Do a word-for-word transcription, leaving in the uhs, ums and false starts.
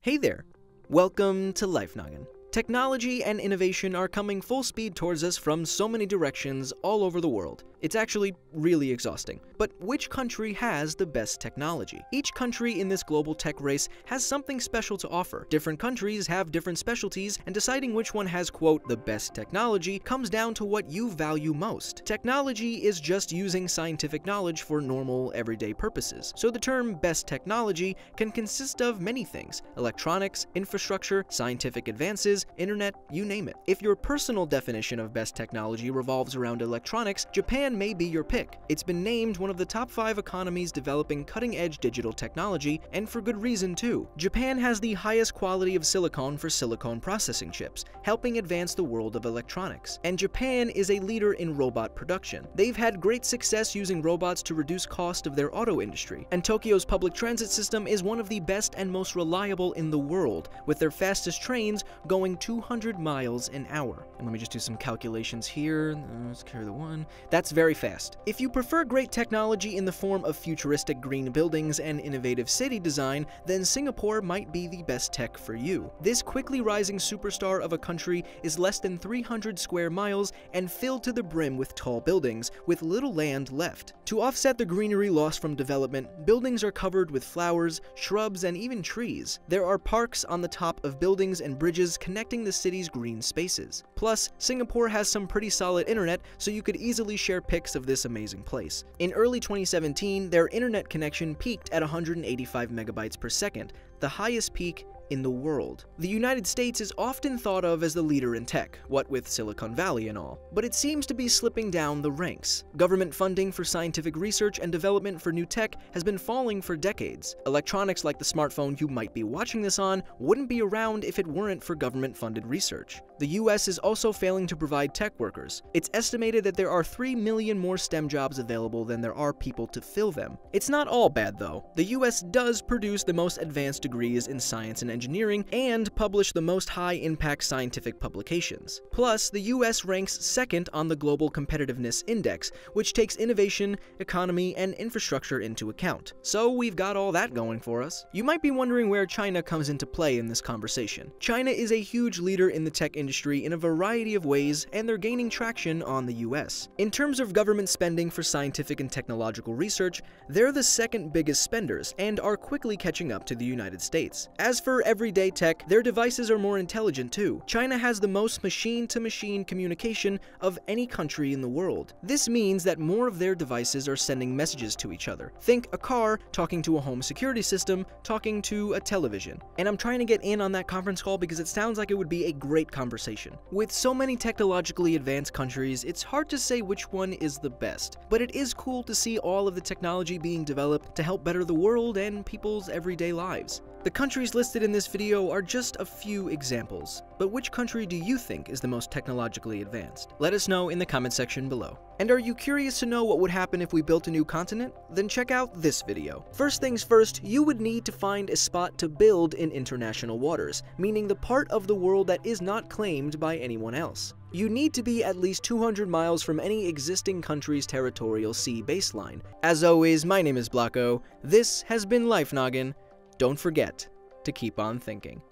Hey there! Welcome to Life Noggin. Technology and innovation are coming full speed towards us from so many directions all over the world. It's actually really exhausting. But which country has the best technology? Each country in this global tech race has something special to offer. Different countries have different specialties, and deciding which one has, quote, the best technology comes down to what you value most. Technology is just using scientific knowledge for normal, everyday purposes. So the term best technology can consist of many things: electronics, infrastructure, scientific advances, internet, you name it. If your personal definition of best technology revolves around electronics, Japan may be your pick. It's been named one of the top five economies developing cutting-edge digital technology, and for good reason too. Japan has the highest quality of silicon for silicon processing chips, helping advance the world of electronics. And Japan is a leader in robot production. They've had great success using robots to reduce cost of their auto industry, and Tokyo's public transit system is one of the best and most reliable in the world, with their fastest trains going two hundred miles an hour. And let me just do some calculations here. Let's carry the one. That's very fast. If you prefer great technology in the form of futuristic green buildings and innovative city design, then Singapore might be the best tech for you. This quickly rising superstar of a country is less than three hundred square miles and filled to the brim with tall buildings, with little land left. To offset the greenery lost from development, buildings are covered with flowers, shrubs, and even trees. There are parks on the top of buildings and bridges connecting the city's green spaces. Plus, Singapore has some pretty solid internet, so you could easily share pics of this amazing place. In early twenty seventeen, their internet connection peaked at one hundred eighty-five megabytes per second, the highest peak in the world. The United States is often thought of as the leader in tech, what with Silicon Valley and all, but it seems to be slipping down the ranks. Government funding for scientific research and development for new tech has been falling for decades. Electronics like the smartphone you might be watching this on wouldn't be around if it weren't for government-funded research. The U S is also failing to provide tech workers. It's estimated that there are three million more STEM jobs available than there are people to fill them. It's not all bad though. The U S does produce the most advanced degrees in science and engineering and publish the most high-impact scientific publications. Plus, the U S ranks second on the Global Competitiveness Index, which takes innovation, economy, and infrastructure into account. So we've got all that going for us. You might be wondering where China comes into play in this conversation. China is a huge leader in the tech industry in a variety of ways, and they're gaining traction on the U S. In terms of government spending for scientific and technological research, they're the second biggest spenders and are quickly catching up to the United States. As for everyday tech, their devices are more intelligent too. China has the most machine-to-machine communication of any country in the world. This means that more of their devices are sending messages to each other. Think a car talking to a home security system, talking to a television. And I'm trying to get in on that conference call because it sounds like it would be a great conversation. With so many technologically advanced countries, it's hard to say which one is the best, but it is cool to see all of the technology being developed to help better the world and people's everyday lives. The countries listed in this video are just a few examples, but which country do you think is the most technologically advanced? Let us know in the comment section below. And are you curious to know what would happen if we built a new continent? Then check out this video. First things first, you would need to find a spot to build in international waters, meaning the part of the world that is not claimed by anyone else. You need to be at least two hundred miles from any existing country's territorial sea baseline. As always, my name is Blocko. This has been Life Noggin. Don't forget to keep on thinking.